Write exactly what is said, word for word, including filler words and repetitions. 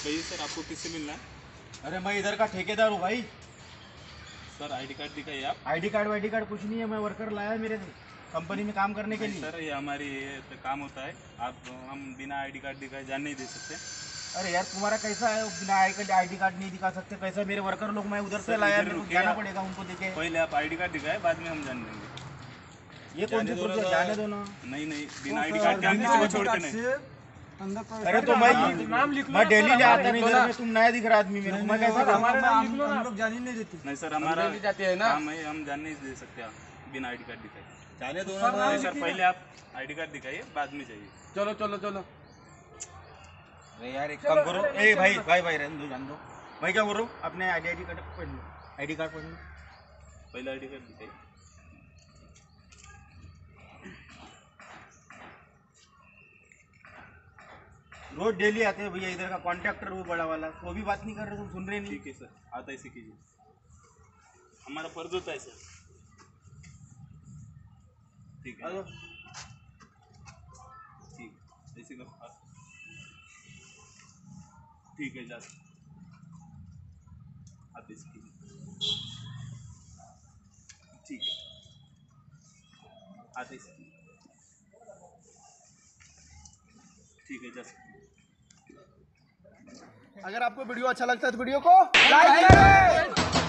कहिए सर, आपको किससे मिलना है? अरे मैं इधर का ठेकेदार हूँ भाई। सर आईडी कार्ड दिखाइए आप। आईडी कार्ड वाईडी कार्ड कुछ नहीं है, मैं वर्कर लाया है मेरे कंपनी में काम करने के लिए। सर ये हमारी ये तो काम होता है, आप हम बिना आईडी कार्ड दिखाए जान नहीं दे सकते। अरे यार तुम्हारा कैसा है, बिना आईडी कार्ड नहीं दिखा सकते कैसा? मेरे वर्कर लोग मैं उधर से लाया, मेरे को जाना पड़ेगा उनको देखे। पहले आप आईडी कार्ड दिखाए, बाद में हम जान देंगे। ये कौन सी प्रोसेस? जाने दो ना। नहीं नहीं, बिना आईडी कार्ड के हम किसी को छोड़ते नहीं। अरे तो मैं मैं डेली ले आता नहीं इधर में, तुम नया दिख रहा आदमी मेरे को, मैं कैसा? हमारे नाम लिख लो ना। हम लोग जान ही नहीं देते। नहीं सर, हमारा जाते हैं ना, काम है, हम जान नहीं दे सकते आप बिना आईडी कार्ड दिखाए। जाने दो ना सर, पहले आप आईडी कार्ड दिखाइए, बाद में जाइए। चलो चलो चलो। अरे यार एक काम करो, ए भाई भाई भाई रहने दो, जान दो। मैं क्या बोल रहा हूँ, अपने आईडी आईडी कार्ड पढ़ लो, आईडी कार्ड पढ़ लो। पहले आईडी कार्ड दिखाइए। रोज डेली आते हैं भैया, इधर का कॉन्ट्रैक्टर वो बड़ा वाला, वो भी बात नहीं कर रहे, तुम सुन रहे नहीं। ठीक है सर, आता ऐसे कीजिए, हमारा फर्ज होता है सर। ठीक है, ठीक ऐसे का ठीक है, जा आप ऐसे कीजिए। ठीक है, आते ऐसे कीजिए। ठीक है, जा सकते। अगर आपको वीडियो अच्छा लगता है तो वीडियो को लाइक करें।